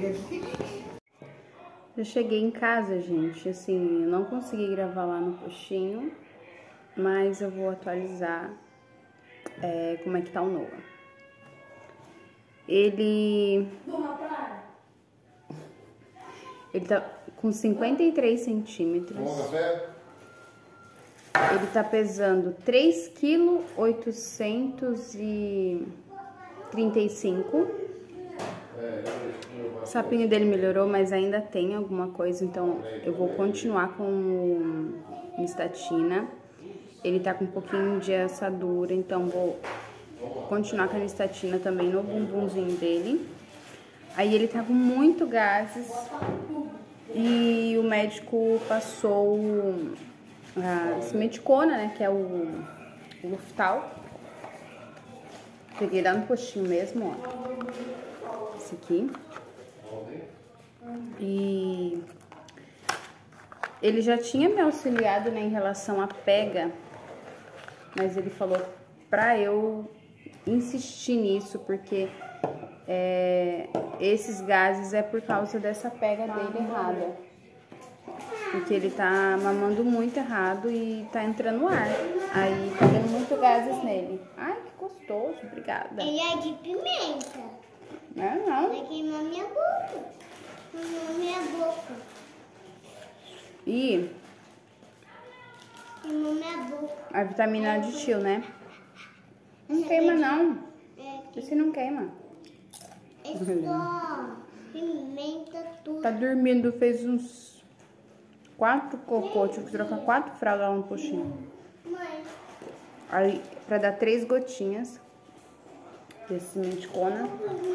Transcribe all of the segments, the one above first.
Eu cheguei em casa, gente, assim, eu não consegui gravar lá no postinho, mas eu vou atualizar como é que tá o Noah. Ele tá com 53 centímetros. Ele tá pesando 3,835 kg. O sapinho dele melhorou, mas ainda tem alguma coisa, então eu vou continuar com Nistatina. Ele tá com um pouquinho de assadura, então vou continuar com a Nistatina também no bumbumzinho dele. Aí ele tá com muito gases e o médico passou a Simeticona, né, que é o Luftal. Peguei lá no postinho mesmo, ó. Esse aqui. E ele já tinha me auxiliado, né, em relação à pega, mas ele falou pra eu insistir nisso, porque esses gases é por causa dessa pega dele errada. Porque ele tá mamando muito errado e tá entrando ar. Aí tá dando muito gases nele. Ai, que gostoso, obrigada. Ele é de pimenta. Não. Vai queimar minha boca. Queimou minha boca. E Queimou minha boca. a vitamina aditil, né? Não queima, não. Esse não queima. É só pimenta tudo. Tá dormindo, fez uns 4 cocô. Tive que trocar 4 fraldas lá no postinho. Mãe. Aí, pra dar 3 gotinhas desse Simeticona.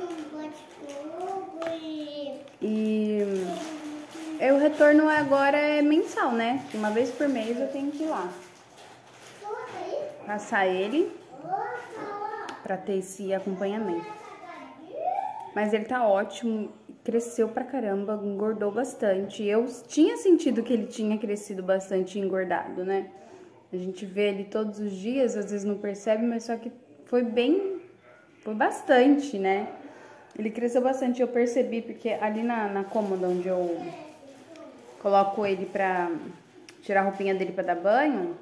E o retorno agora é mensal, né? Uma vez por mês eu tenho que ir lá passar ele pra ter esse acompanhamento. Mas ele tá ótimo, cresceu pra caramba, engordou bastante. Eu tinha sentido que ele tinha crescido bastante e engordado, né? A gente vê ele todos os dias, às vezes não percebe, mas só que foi bastante, né? Ele cresceu bastante, eu percebi, porque ali na cômoda onde eu coloco ele pra tirar a roupinha dele pra dar banho,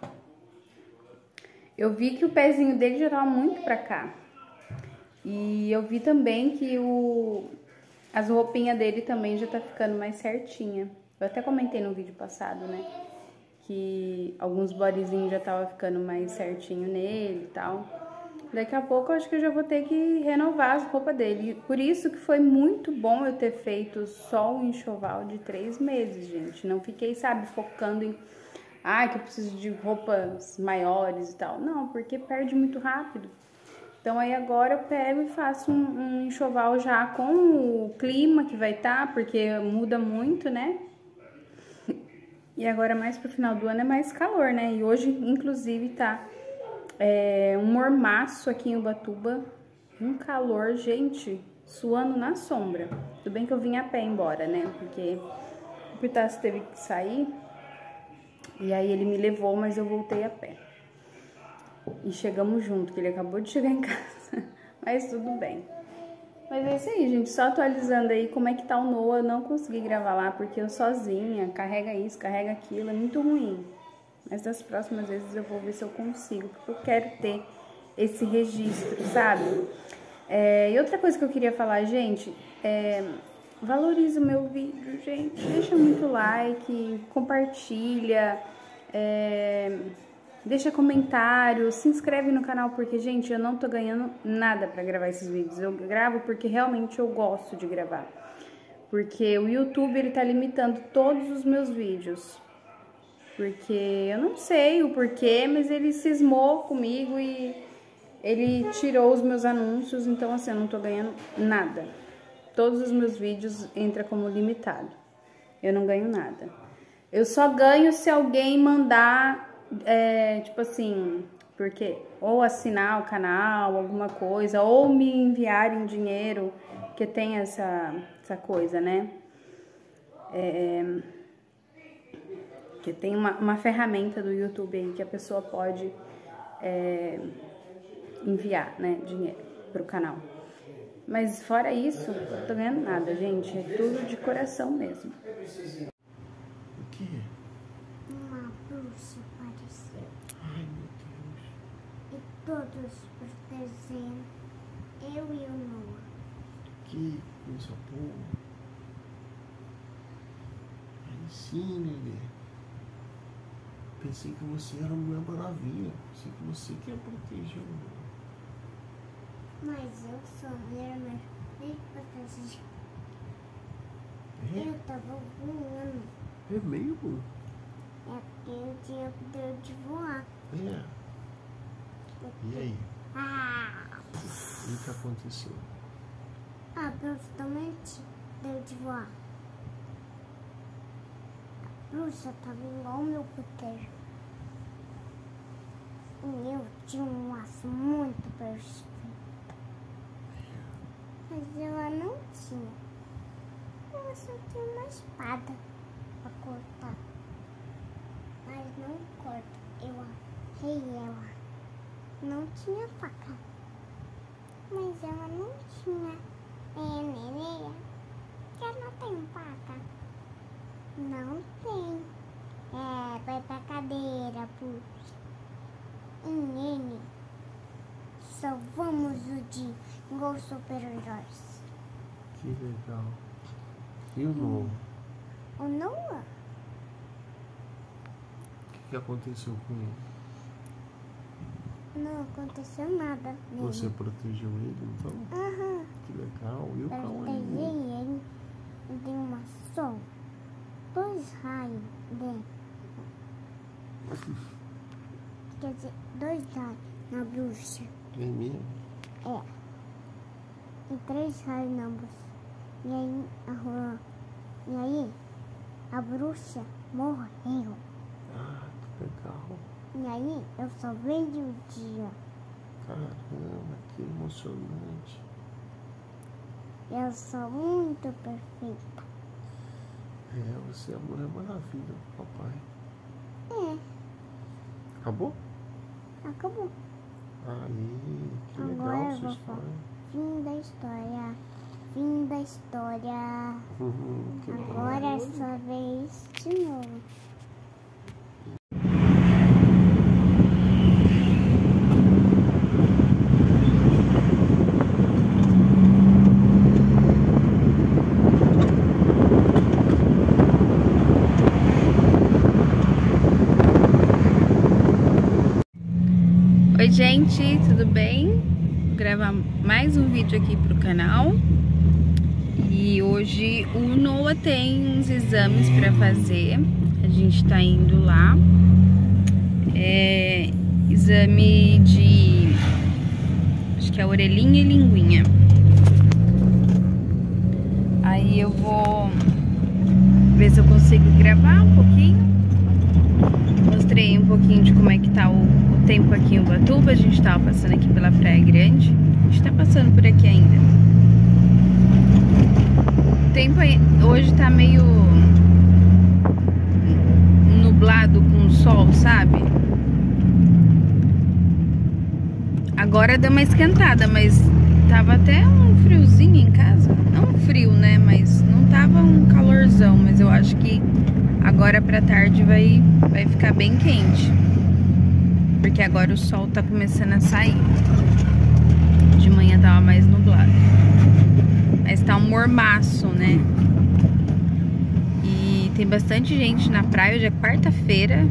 eu vi que o pezinho dele já tava muito pra cá. E eu vi também que as roupinhas dele também já tá ficando mais certinha. Eu até comentei no vídeo passado, né? Que alguns bodyzinhos já tava ficando mais certinho nele e tal. Daqui a pouco eu acho que eu já vou ter que renovar as roupas dele. Por isso que foi muito bom eu ter feito só um enxoval de 3 meses, gente. Não fiquei, sabe, focando em... que eu preciso de roupas maiores e tal. Não, porque perde muito rápido. Então aí agora eu pego e faço um enxoval já com o clima que vai estar, porque muda muito, né? E agora mais pro final do ano é mais calor, né? E hoje, inclusive, tá um mormaço aqui em Ubatuba. Um calor, gente, suando na sombra. Tudo bem que eu vim a pé embora, né? Porque o Pitácio teve que sair. E aí ele me levou, mas eu voltei a pé. E chegamos junto, que ele acabou de chegar em casa. Mas tudo bem. Mas é isso aí, gente. Só atualizando aí como é que tá o Noah. Eu não consegui gravar lá porque eu sozinha, carrega isso, carrega aquilo. É muito ruim. Mas das próximas vezes eu vou ver se eu consigo. Porque eu quero ter esse registro, sabe? E outra coisa que eu queria falar, gente, valoriza o meu vídeo, gente. Deixa muito like, compartilha, deixa comentário, se inscreve no canal, porque, gente, eu não tô ganhando nada pra gravar esses vídeos. Eu gravo porque realmente eu gosto de gravar. Porque o YouTube, ele tá limitando todos os meus vídeos. Porque eu não sei o porquê, mas ele cismou comigo e ele tirou os meus anúncios. Então, assim, eu não tô ganhando nada. Todos os meus vídeos entram como limitado. Eu não ganho nada. Eu só ganho se alguém mandar... tipo assim, porque ou assinar o canal, alguma coisa, ou me enviarem dinheiro, que tem essa coisa, né? Que tem uma ferramenta do YouTube aí que a pessoa pode enviar, né, dinheiro pro canal. Mas fora isso, não tô ganhando nada, gente. É tudo de coração mesmo. O quê? Uma bruxa apareceu. Ai, meu Deus. E todos protegendo eu e o Noah. Que coisa boa. Aí sim, Nenê. Pensei que você era uma Mulher Maravilha. Pensei que você que ia proteger o Noah. Mas eu sou Mulher Maravilha protegida. É? Eu tava voando. É mesmo? É porque eu tinha poder de voar. É. E aí? Ah! E o que aconteceu? A bruxa também deu de voar. A bruxa tava igual o meu poder. E eu tinha um laço muito perfeito. Mas ela não tinha. Ela só tinha uma espada pra cortar. Mas não corta. Eu arrei ela. Não tinha faca. Mas ela não tinha. Nenê, que ela não tem faca. Não tem. Vai pra cadeira, puxa. Nenê, salvamos o dia igual super-heróis. Que legal. E o Noah? O Noah? O que aconteceu com ele? Não aconteceu nada. Você protegeu ele, então? Aham. Que legal. E o Eu Cauã? peguei ele e dei uma só. 2 raios dentro. Quer dizer, 2 raios na bruxa. É mesmo? É. E 3 raios na bruxa. E aí a bruxa morreu. Ah, que legal. E aí eu só vendi o dia. Caramba, que emocionante. Eu sou muito perfeita. É, você é a Mulher Maravilha, papai. É, Acabou? acabou. Aí, que Agora legal eu sua vou história. Fim da história. Fim da história. Que bom. Agora é sua vez de novo. Oi gente, tudo bem? Vou gravar mais um vídeo aqui pro canal. E hoje o Noah tem uns exames pra fazer. A gente tá indo lá. Exame de... acho que é orelhinha e linguinha. Aí eu vou ver se eu consigo gravar um pouquinho. Mostrei um pouquinho de como é que tá o tempo aqui em Ubatuba. A gente tava passando aqui pela Praia Grande. A gente tá passando por aqui ainda. O tempo hoje tá meio nublado com sol, sabe? Agora deu uma esquentada, mas tava até um friozinho em casa. Não frio, né? Mas não tava um calorzão. Mas eu acho que agora pra tarde vai ficar bem quente. Porque agora o sol tá começando a sair. De manhã tava mais nublado. Mas tá um mormaço, né? E tem bastante gente na praia. Hoje é quarta-feira.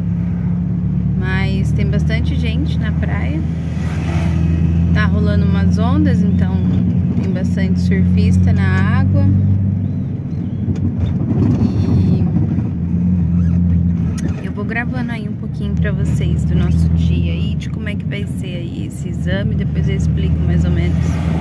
Mas tem bastante gente na praia. Tá rolando umas ondas, então tem bastante surfista na água. E eu vou gravando aí um pouquinho pra vocês do nosso dia aí, de como é que vai ser aí esse exame. Depois eu explico mais ou menos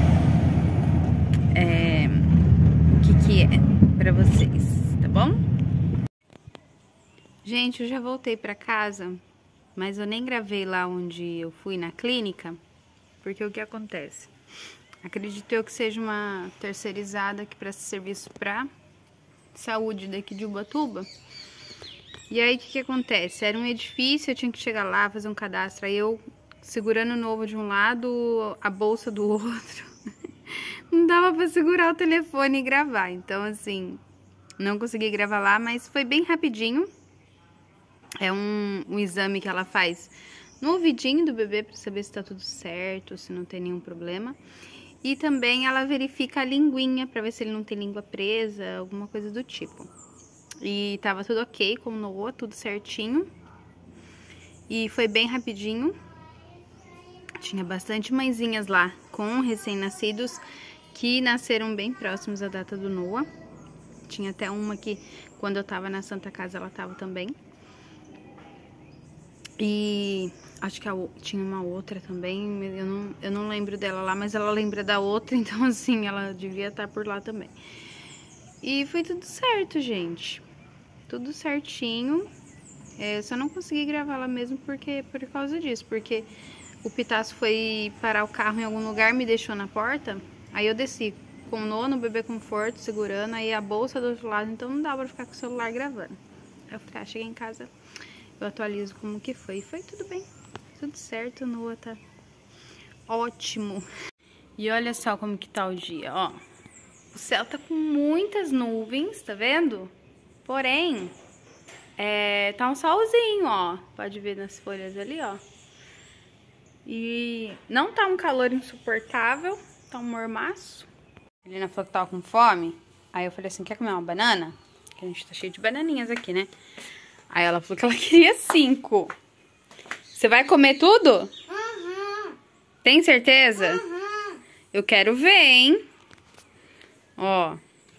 o que é pra vocês, tá bom? Gente, eu já voltei pra casa, mas eu nem gravei lá onde eu fui na clínica, porque o que acontece? Acredito eu que seja uma terceirizada que presta serviço pra saúde daqui de Ubatuba. E aí, o que acontece? Era um edifício, eu tinha que chegar lá, fazer um cadastro. Aí eu segurando o Novo de um lado, a bolsa do outro. Não dava pra segurar o telefone e gravar. Então, assim, não consegui gravar lá, mas foi bem rapidinho. É um exame que ela faz no ouvidinho do bebê pra saber se tá tudo certo, se não tem nenhum problema. E também ela verifica a linguinha pra ver se ele não tem língua presa, alguma coisa do tipo. E tava tudo ok com o Noah, tudo certinho. E foi bem rapidinho. Tinha bastante mãezinhas lá com recém-nascidos que nasceram bem próximos à data do Noah. Tinha até uma que, quando eu tava na Santa Casa, ela tava também. E acho que tinha uma outra também, eu não lembro dela lá, mas ela lembra da outra, então assim, ela devia estar por lá também. E foi tudo certo, gente. Tudo certinho. Eu só não consegui gravar lá mesmo por causa disso, porque o Pitácio foi parar o carro em algum lugar, me deixou na porta, aí eu desci com o Noah no bebê conforto, segurando, aí a bolsa do outro lado, então não dava pra ficar com o celular gravando. Aí eu falei, cheguei em casa, eu atualizo como que foi. E foi tudo bem, tudo certo, o Noah tá ótimo. E olha só como que tá o dia, ó. O céu tá com muitas nuvens, tá vendo? Porém, tá um solzinho, ó. Pode ver nas folhas ali, ó. E não tá um calor insuportável, tá um mormaço. A Helena falou que tava com fome. Aí eu falei assim, quer comer uma banana? Que a gente tá cheio de bananinhas aqui, né? Aí ela falou que ela queria 5. Você vai comer tudo? Uhum. Tem certeza? Uhum. Eu quero ver, hein? Ó.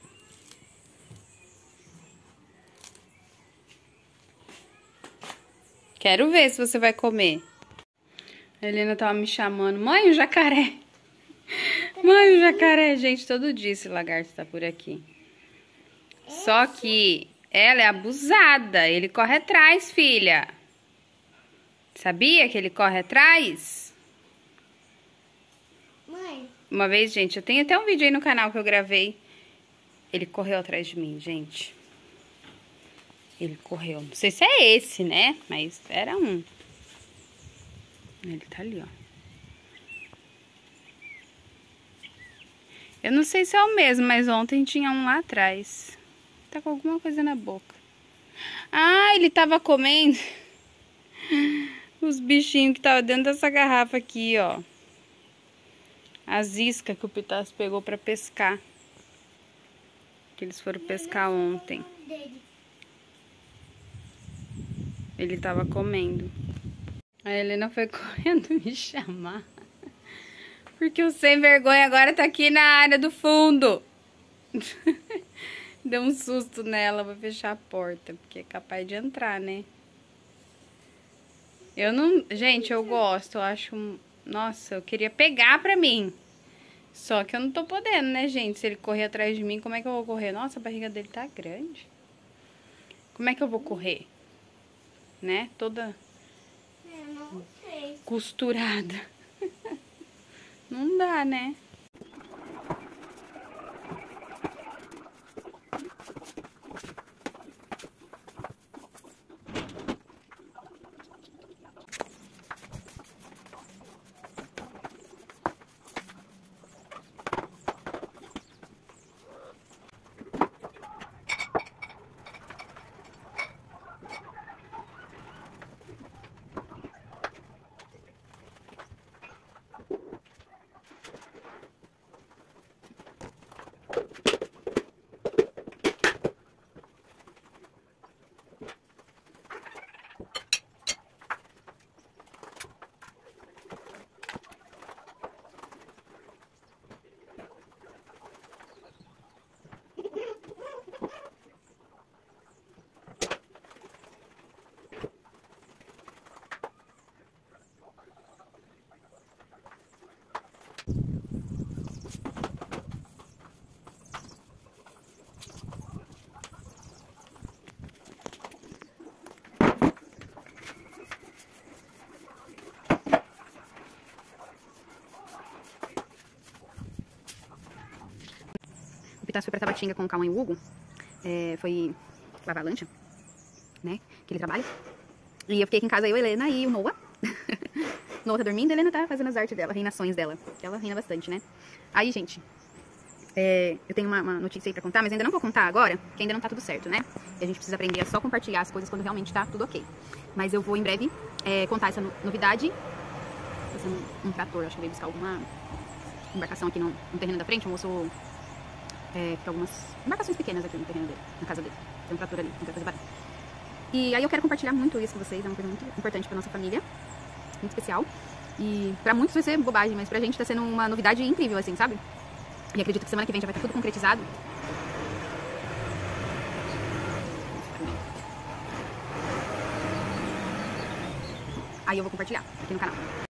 Quero ver se você vai comer. A Helena tava me chamando. Mãe, o jacaré. Mãe, o jacaré. Gente, todo dia esse lagarto tá por aqui. Só que ela é abusada. Ele corre atrás, filha. Sabia que ele corre atrás? Mãe. Uma vez, gente, eu tenho até um vídeo aí no canal que eu gravei. Ele correu atrás de mim, gente. Ele correu. Não sei se é esse, né? Mas era um. Ele tá ali, ó. Eu não sei se é o mesmo, mas ontem tinha um lá atrás. Tá com alguma coisa na boca. Ah, ele tava comendo os bichinhos que estavam dentro dessa garrafa aqui, ó. As iscas que o Pitácio pegou pra pescar. Que eles foram pescar ontem. Ele tava comendo. A Helena foi correndo me chamar. Porque o sem vergonha agora tá aqui na área do fundo. Deu um susto nela, vou fechar a porta, porque é capaz de entrar, né? Eu não... Gente, eu gosto, eu acho... Nossa, eu queria pegar pra mim. Só que eu não tô podendo, né, gente? Se ele correr atrás de mim, como é que eu vou correr? Nossa, a barriga dele tá grande. Como é que eu vou correr? Né? Toda... Eu não sei. costurada. Não dá, né? O Pitácio foi pra Tabatinga com o Cauã e o Hugo. Foi lavar a lancha, né? Que ele trabalha. E eu fiquei aqui em casa, eu, Helena e o Noah. Noah tá dormindo e a Helena tá fazendo as artes dela, reinações dela. Ela reina bastante, né? Aí, gente, eu tenho uma notícia aí pra contar, mas ainda não vou contar agora, que ainda não tá tudo certo, né? E a gente precisa aprender a só compartilhar as coisas quando realmente tá tudo ok. Mas eu vou, em breve, contar essa novidade. Passando um trator, acho que veio buscar alguma embarcação aqui no terreno da frente. O moço tem algumas embarcações pequenas aqui no terreno dele, na casa dele. Tem um trator ali, não quero fazer barulho. E aí eu quero compartilhar muito isso com vocês, é uma coisa muito importante pra nossa família, muito especial. E pra muitos vai ser bobagem, mas pra gente tá sendo uma novidade incrível, assim, sabe? E acredito que semana que vem já vai estar tudo concretizado. Aí eu vou compartilhar aqui no canal.